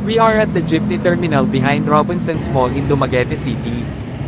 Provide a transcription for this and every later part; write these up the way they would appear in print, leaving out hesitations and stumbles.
We are at the jeepney terminal behind Robinson's Mall in Dumaguete City.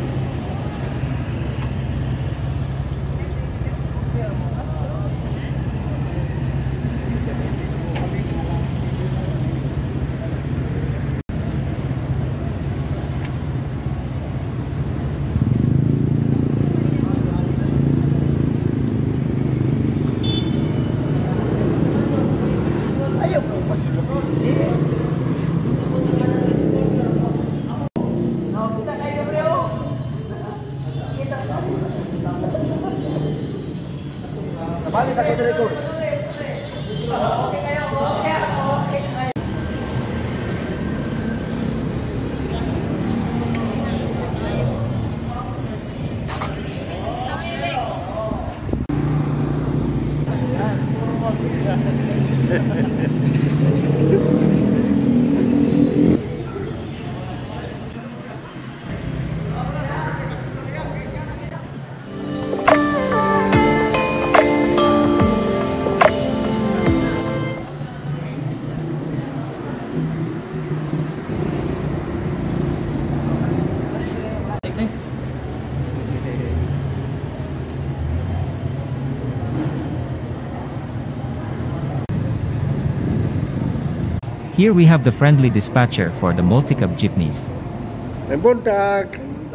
Here we have the friendly dispatcher for the multi-cab jeepneys. Buntag.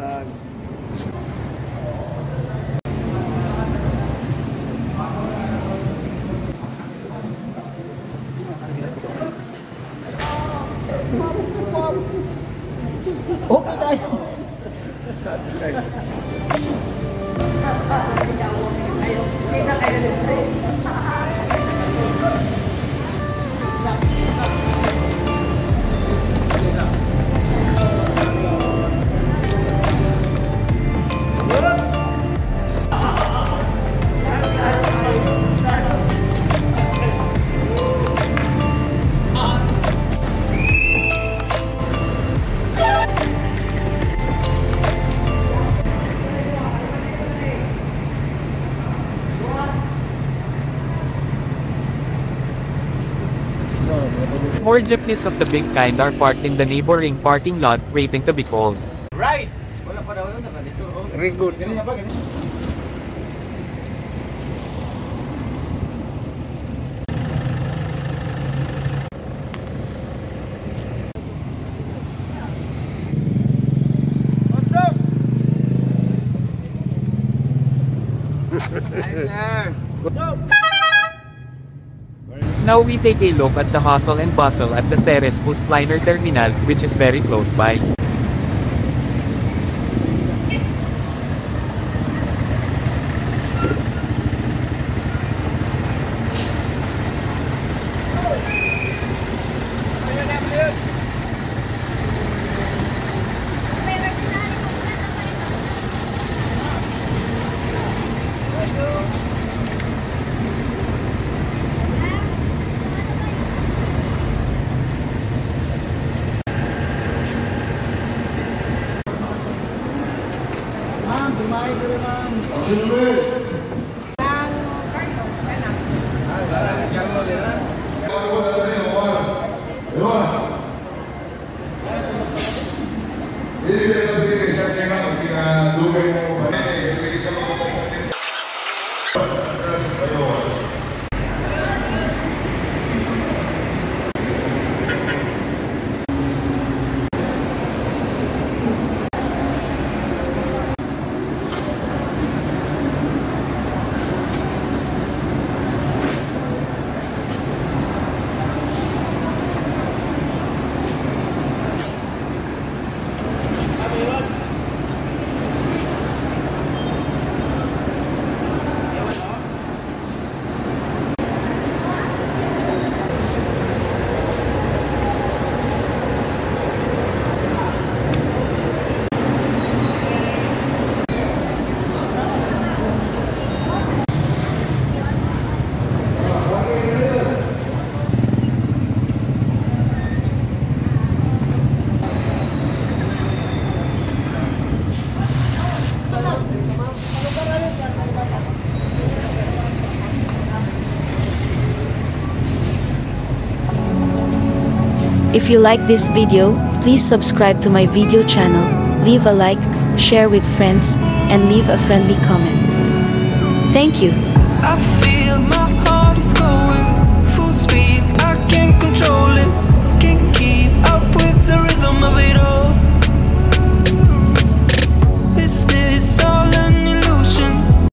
Okay tayo. More jeepneys of the big kind are parked in the neighboring parking lot, waiting to be called. Right! Wala pa daw yun, dito. Very good. Ganyan ba? Ganyan. Now we take a look at the hustle and bustle at the Ceres bus liner terminal, which is very close by. If you like this video, please subscribe to my video channel, leave a like, share with friends, and leave a friendly comment. Thank you. I feel my heart is going full speed. I can't control it, can't keep up with the rhythm of it all.